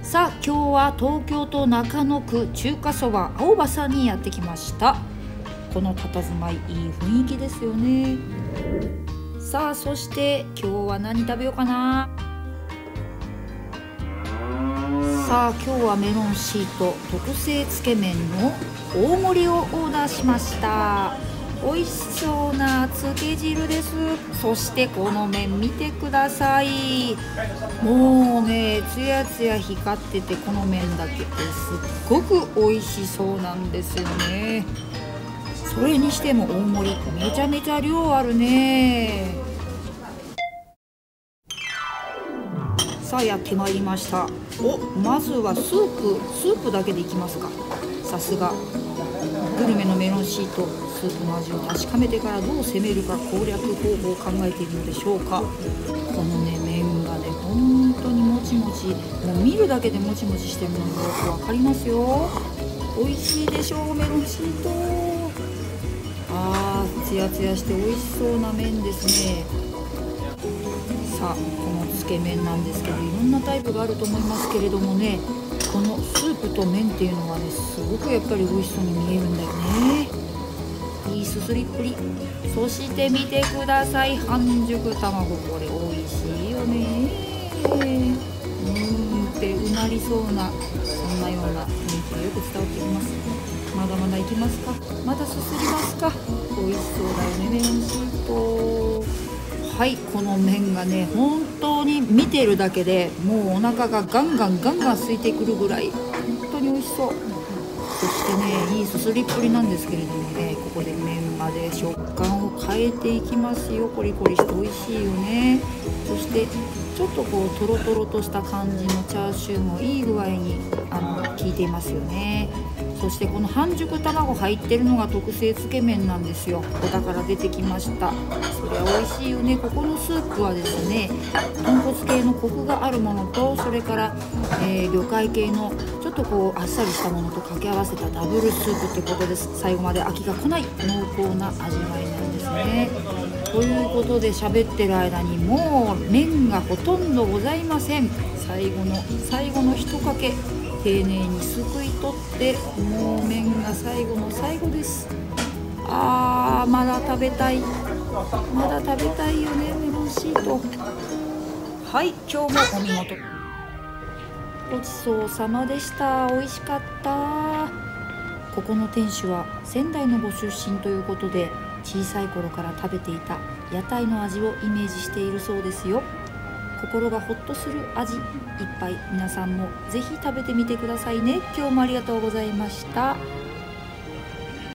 さあ今日は東京都中野区中華そば青葉さんにやってきました。この佇まいいい雰囲気ですよね。さあそして今日は何食べようかな。さあ今日はメロンシート特製つけ麺の大盛りをオーダーしました。美味しそうなつけ汁です。そしてこの麺見てください。もうねつやつや光ってて、この麺だけですっごく美味しそうなんですよね。それにしても大盛りめちゃめちゃ量あるね。さあやってまいりました。まずはスープだけでいきますか。さすがグルメのメロンシート、スープの味を確かめてからどう攻めるか攻略方法を考えているのでしょうか。このね麺がね本当にもちもち、もう見るだけでもちもちしてるのがよくわかりますよ。美味しいでしょうメロンシート。ツヤツヤして美味しそうな麺ですね。さあこのつけ麺なんですけど、いろんなタイプがあると思いますけれどもね、このスープと麺っていうのはねすごくやっぱり美味しそうに見えるんだよね。いいすすりっぷり。そして見てください、半熟卵、これ美味しいよね。ってうなりそうな、そんなような雰囲気がよく伝わってきます。まだまだいきますか。まだすすりますか。美味しそうだよねメロンシート。はい、この麺がね本当に見てるだけでもうお腹がガンガン空いてくるぐらい本当に美味しそう。そしてねいいすすりっぷりなんですけれどもね、ここで麺まで食感を変えていきますよ。コリコリして美味しいよね。そしてちょっとこうトロトロとした感じのチャーシューもいい具合に効いていますよね。そしてこの半熟卵入ってるのが特製つけ麺なんですよ。お宝出てきました。それは美味しいよね。ここのスープはですね豚骨系のコクがあるものと、それから、魚介系のちょっとこうあっさりしたものと掛け合わせたダブルスープってことです。最後まで飽きが来ない濃厚な味わいなんですね。ということで喋ってる間にもう麺がほとんどございません。最後の一かけ丁寧にすくい取って、もう麺が最後の最後です。まだ食べたいよねメロンシート。はい、今日もお見事ごちそうさまでした。美味しかった。ここの店主は仙台のご出身ということで、小さい頃から食べていた屋台の味をイメージしているそうですよ。心がほっとする味いっぱい、皆さんもぜひ食べてみてくださいね。今日もありがとうございました。